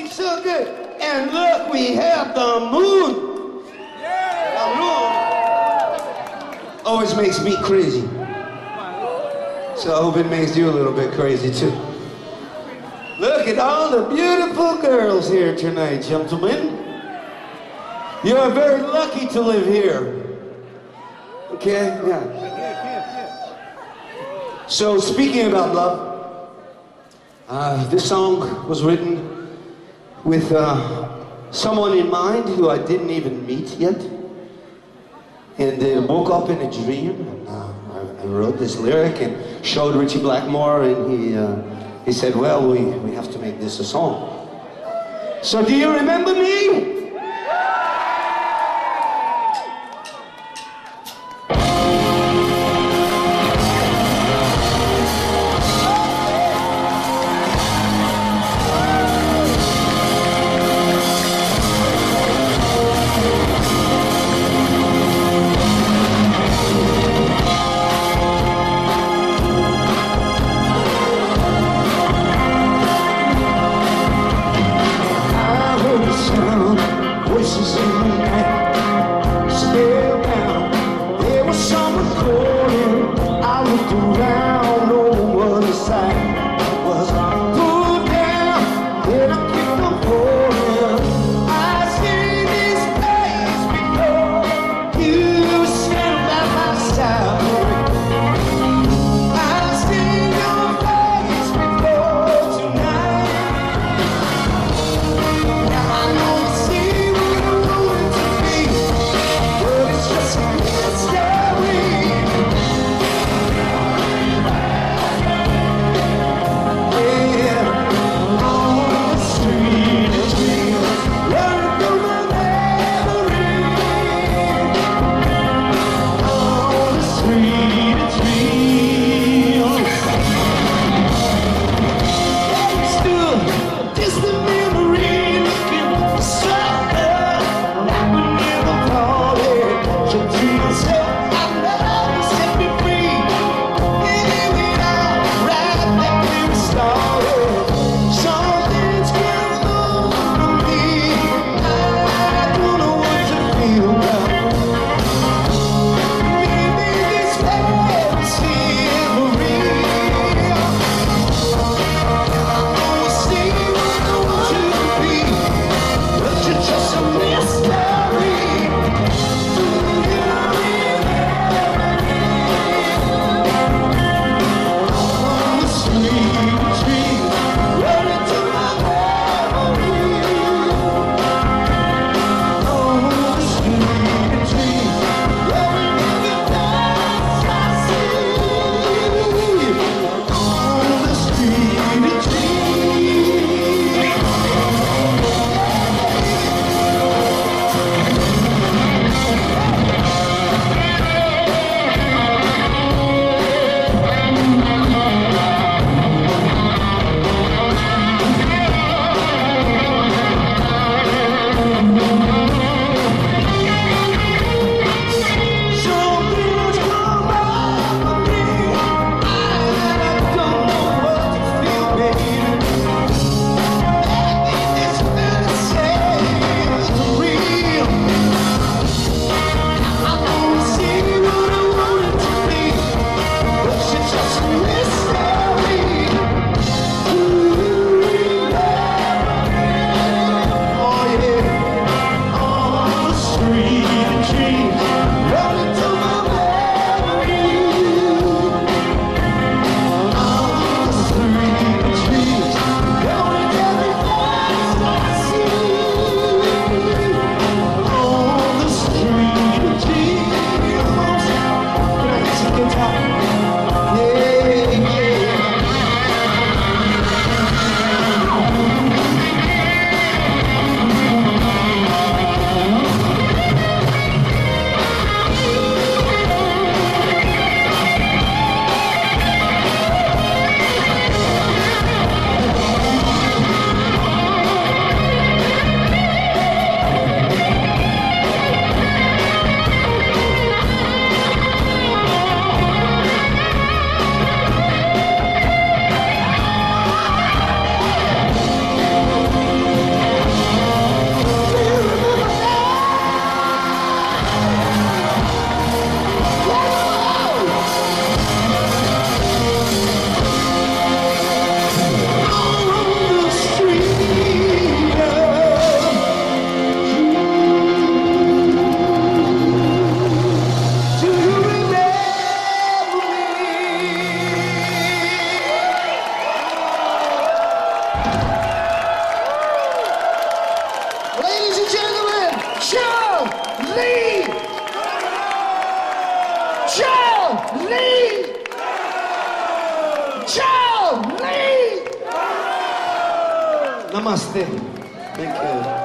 so good. And look, we have the moon. The moon always makes me crazy. So I hope it makes you a little bit crazy too. Look at all the beautiful girls here tonight, gentlemen. You are very lucky to live here. Okay? Yeah. So speaking about love, this song was written with someone in mind who I didn't even meet yet. And woke up in a dream. And, I wrote this lyric and showed Richie Blackmore, and he said, well, we have to make this a song. So do you remember me? Lee! John Lee! John Lee! Namaste. Thank you.